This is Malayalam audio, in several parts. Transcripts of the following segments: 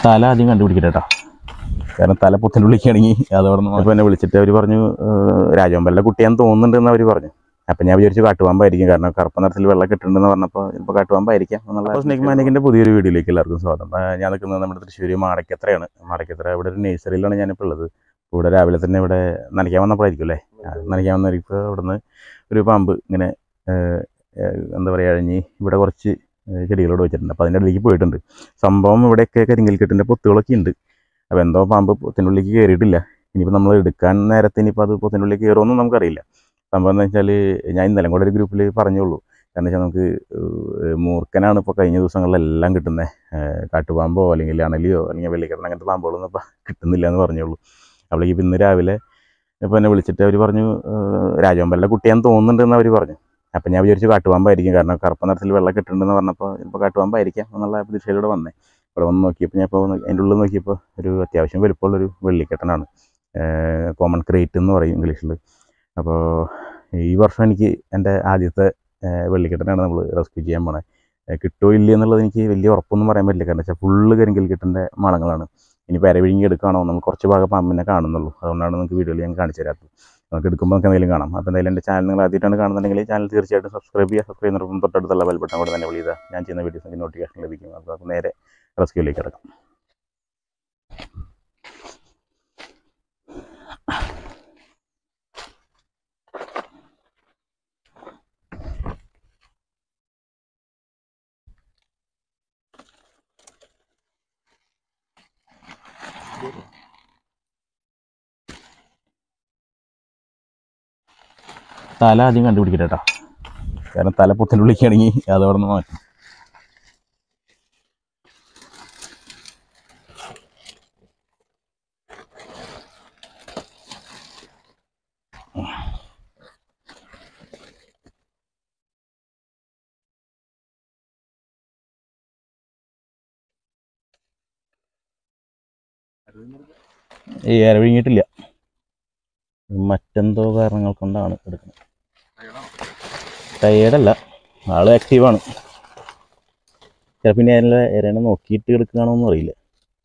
തല ആദ്യം കണ്ടുപിടിക്കട്ടെ, കാരണം തല പുത്തിനുള്ളിക്കാണെങ്കിൽ അതോടെ അപ്പോൾ എന്നെ വിളിച്ചിട്ട് അവർ പറഞ്ഞു രാജവമ്പലിൻ്റെ കുട്ടിയാന്ന് തോന്നുന്നുണ്ടെന്ന് അവർ പറഞ്ഞു. അപ്പം ഞാൻ വിചാരിച്ചു കാട്ടുപാമ്പായിരിക്കും, കാരണം കറുപ്പ് നിറത്തിൽ വെള്ളം കിട്ടുന്നുണ്ടെന്ന് പറഞ്ഞപ്പോൾ ചിലപ്പോൾ കാട്ടുപാമ്പായിരിക്കാം എന്നുള്ള. സ്നേക് മാനിക്കിൻ്റെ പുതിയൊരു വീഡിയോയിലേക്ക് എല്ലാവർക്കും സ്വാഗതം. ഞാൻ നിൽക്കുന്നത് നമ്മുടെ തൃശ്ശൂർ മാടക്കത്രയാണ്. മാടക്കത്ര ഇവിടെ ഒരു നേഴ്സറിയിലാണ് ഞാനിപ്പോൾ ഉള്ളത്. ഇവിടെ രാവിലെ തന്നെ ഇവിടെ നനയ്ക്കാൻ വന്നപ്പോഴായിരിക്കും അല്ലേ, നനയ്ക്കാൻ വന്നപ്പോൾ ഇവിടെ നിന്ന് ഒരു പാമ്പ് ഇങ്ങനെ എന്താ പറയുക അഴിഞ്ഞ് ഇവിടെ കുറച്ച് ചെടികളോട് വെച്ചിട്ടുണ്ട്. അപ്പോൾ അതിൻ്റെ ഇടയിലേക്ക് പോയിട്ടുണ്ട്. സംഭവം ഇവിടെയൊക്കെ കരിങ്കൽക്കെട്ടിൻ്റെ പൊത്തുകളൊക്കെ ഉണ്ട്. അപ്പോൾ എന്തോ പാമ്പ് പൊത്തിനുള്ളിലേക്ക് കയറിയിട്ടില്ല. ഇനിയിപ്പോൾ നമ്മൾ എടുക്കാൻ നേരത്തെ ഇനിയിപ്പോൾ അത് പൊത്തിനുള്ളിലേക്ക് കയറുമെന്നും നമുക്കറിയില്ല. സംഭവം എന്ന് വെച്ചാൽ ഞാൻ ഇന്നലെ കൂടെ ഒരു ഗ്രൂപ്പിൽ പറഞ്ഞുള്ളൂ. കാരണം വെച്ചാൽ നമുക്ക് മൂർക്കനാണ് ഇപ്പോൾ കഴിഞ്ഞ ദിവസങ്ങളിലെല്ലാം കിട്ടുന്നത്. കാട്ടുപാമ്പോ അല്ലെങ്കിൽ അണലിയോ അല്ലെങ്കിൽ വെള്ളിക്കട്ടൻ അങ്ങനത്തെ പാമ്പുകളൊന്നും ഇപ്പോൾ കിട്ടുന്നില്ല എന്ന് പറഞ്ഞുള്ളൂ. അപ്പോഴേക്ക് ഇന്ന് രാവിലെ ഇപ്പോൾ എന്നെ വിളിച്ചിട്ട് അവർ പറഞ്ഞു രാജവമ്പലിൻ്റെ കുട്ടിയാന്ന് തോന്നുന്നുണ്ടെന്ന് അവർ പറഞ്ഞു. അപ്പം ഞാൻ വിചാരിച്ചു കാട്ടുപാമ്പായിരിക്കും, കാരണം കറുപ്പ് നിറത്തിൽ വെള്ളം കിട്ടുന്നുണ്ടെന്ന് പറഞ്ഞപ്പോൾ ചിലപ്പോൾ കാട്ടുപാമ്പായിരിക്കാം എന്നുള്ള പ്രതീക്ഷയിലൂടെ വന്നേ. ഇവിടെ വന്ന് നോക്കിയപ്പോൾ ഞാൻ ഇപ്പോൾ അതിൻ്റെ ഉള്ളിൽ നോക്കിയപ്പോൾ ഒരു അത്യാവശ്യം വലുപ്പമുള്ളൊരു വെള്ളിക്കെട്ടനാണ്. കോമൺ ക്രേറ്റ് എന്ന് പറയും ഇംഗ്ലീഷിൽ. അപ്പോൾ ഈ വർഷം എനിക്ക് എൻ്റെ ആദ്യത്തെ വെള്ളിക്കെട്ടനാണ് നമ്മൾ റെസ്ക്യൂ ചെയ്യാൻ പോണേ. കിട്ടുമോ ഇല്ല എന്നുള്ളത് എനിക്ക് വലിയ ഉറപ്പൊന്നും പറയാൻ പറ്റില്ല, കാരണം വെച്ചാൽ ഫുള്ള് കരിങ്കൽക്കെട്ടിൻ്റെ മാളങ്ങളാണ്. ഇനി വിഴുങ്ങി എടുക്കുകയാണോ, നമുക്ക് കുറച്ച് ഭാഗം പാമ്പിനെ കാണുന്നുള്ളൂ. അതുകൊണ്ടാണ് നിങ്ങൾക്ക് വീഡിയോയിൽ ഞാൻ കാണിച്ചു തരാത്തത്. നമുക്ക് എടുക്കുമ്പോൾ നമുക്ക് എന്തെങ്കിലും കാണാം. അപ്പോൾ എന്തായാലും എൻ്റെ ചാനൽ നിങ്ങൾ ആദ്യമായിട്ടാണ് കാണുന്നുണ്ടെങ്കിൽ ചാനൽ തീർച്ചയായിട്ടും സബ്സ്ക്രൈബ് ചെയ്യുക. സബ്സ്ക്രൈബ് ചെയ്യുന്നതിനൊപ്പം തൊട്ടടുത്തുള്ള ബെൽ ബട്ടൺ കൂടെ തന്നെ വിളിക്കുക. ഞാൻ ചെയ്യുന്ന വീഡിയോസിൻ്റെ നോട്ടിഫിക്കേഷൻ ലഭിക്കും. അപ്പോൾ നമുക്ക് നേരെ റെസ്ക്യൂയിലേക്ക് കിടക്കാം. തല ആദ്യം കണ്ടുപിടിക്കട്ടെ, കാരണം തല പുത്തിനുള്ളിക്കാണെങ്കിൽ അതോടെ നിന്ന് മാറ്റും. വിഴുങ്ങിയിട്ടില്ല, മറ്റെന്തോ കാരണങ്ങൾ കൊണ്ടാണ് എടുക്കുന്നത്. ടയേർഡല്ല, ആള് ആക്റ്റീവാണ്. ചിലപ്പോൾ ഇനി അതിൻ്റെ ഇരനെ നോക്കിയിട്ട് എടുക്കുകയാണോന്നും അറിയില്ല.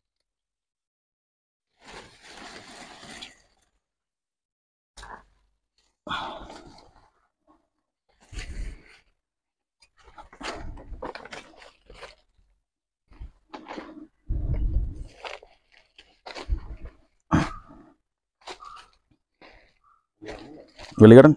വെള്ളിക്കടൻ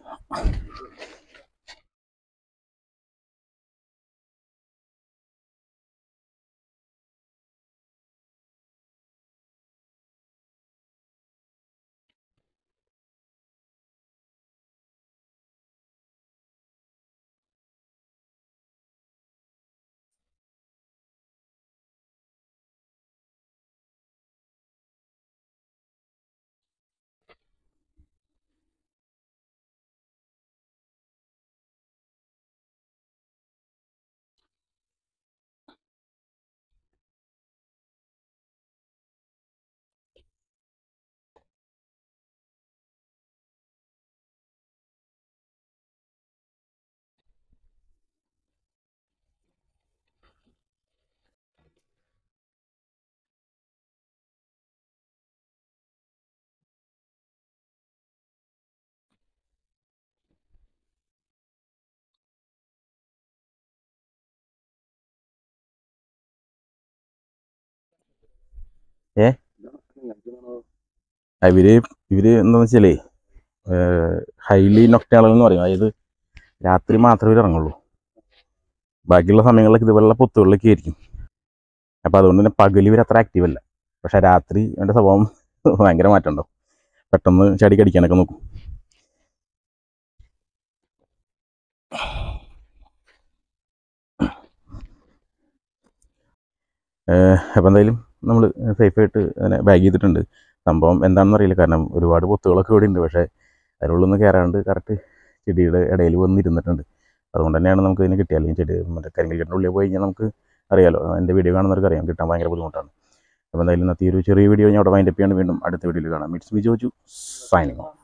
ഇവര് എന്താണെന്ന് വെച്ചാലേ ഹൈലി നൊക്ടാണൽ എന്ന് പറയും. അതായത് രാത്രി മാത്രമേ ഇവർ ഇറങ്ങുള്ളൂ, ബാക്കിയുള്ള സമയങ്ങളിലൊക്കെ ഇതുപോലുള്ള പൊത്തുകളിലൊക്കെ ആയിരിക്കും. അപ്പോൾ അതുകൊണ്ട് തന്നെ പകൽ ഇവർ അത്ര ആക്റ്റീവ് അല്ല. പക്ഷേ രാത്രി എൻ്റെ സ്വഭാവം ഭയങ്കര മാറ്റം ഉണ്ടാവും. പെട്ടെന്ന് ചാടി കടിക്കാനൊക്കെ നോക്കും. അപ്പോൾ എന്തായാലും നമ്മൾ സേഫായിട്ട് അതിനെ ബാഗ് ചെയ്തിട്ടുണ്ട്. സംഭവം എന്താണെന്ന് അറിയില്ല, കാരണം ഒരുപാട് പൊത്തുകളൊക്കെ ഇവിടെ ഉണ്ട്. പക്ഷേ അതിനുള്ളൊന്നും കയറാണ്ട് കറക്റ്റ് ചെടിയുടെ ഇടയിൽ വന്നിരുന്നിട്ടുണ്ട്. അതുകൊണ്ട് തന്നെയാണ് നമുക്ക് ഇതിനെ കിട്ടിയത്. അല്ലെങ്കിൽ ചെടി മറ്റേ കരിങ്കൽക്കെട്ടിൻ്റെ ഉള്ളിൽ പോയി കഴിഞ്ഞാൽ നമുക്ക് അറിയാലോ, എൻ്റെ വീഡിയോ കാണുന്നവർക്ക് അറിയാം, കിട്ടാൻ ഭയങ്കര ബുദ്ധിമുട്ടാണ്. അപ്പോൾ എന്തായാലും ഇന്നത്തെ ഒരു ചെറിയ വീഡിയോ ഞാൻ അവിടെ വൈൻഡപ്പ് ചെയ്യാണ്. വീണ്ടും അടുത്ത വീഡിയോയിൽ കാണാം. It's B Joju signing of.